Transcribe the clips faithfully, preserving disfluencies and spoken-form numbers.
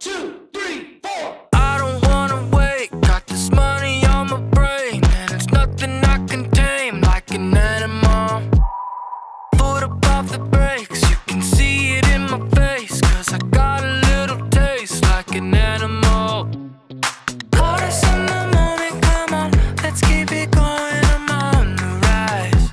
two, three, four. I don't wanna wait, got this money on my brain, and it's nothing I can tame like an animal. Foot above the brakes, you can see it in my face, cause I got a little taste like an animal. Caught us in the moment, come on, let's keep it going, I'm on the rise.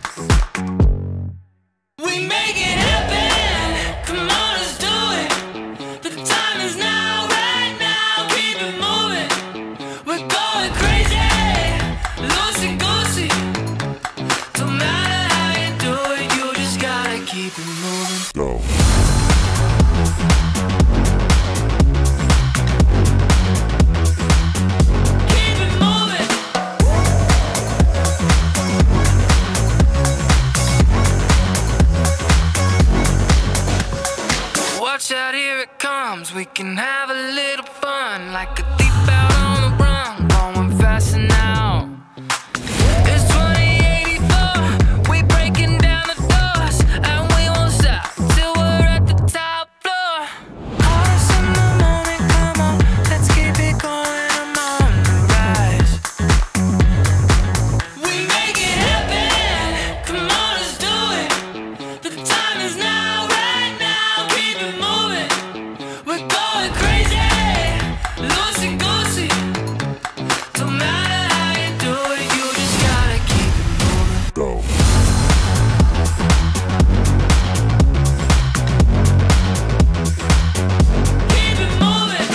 We make it happen, come on, let's do it. The time is now, right now, keep it moving. We're going crazy, loosey goosey. Don't matter how you do it, you just gotta keep it moving. Go. Keep it moving. Watch out, here it comes. We can have a little fun, like a thief out on the run, going fast now. It's twenty eighty-four, we breaking down the doors, and we won't stop till we're at the top floor. Caught us in the moment, come on, let's keep it going, I'm on the rise. We make it happen, come on, let's do it. The time is now, right now, keep it moving. We're going crazy, loosey goosey. Don't matter how you do it, you just gotta keep it moving. Go. Keep it moving.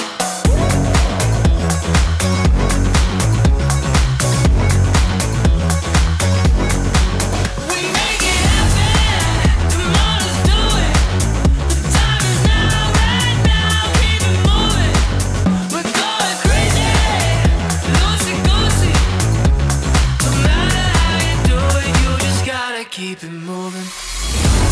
We make it happen, come on, let's do it. The time is now, right now, keep it moving. We're going crazy, loosey goosey. No matter how you do it, you just gotta keep it moving.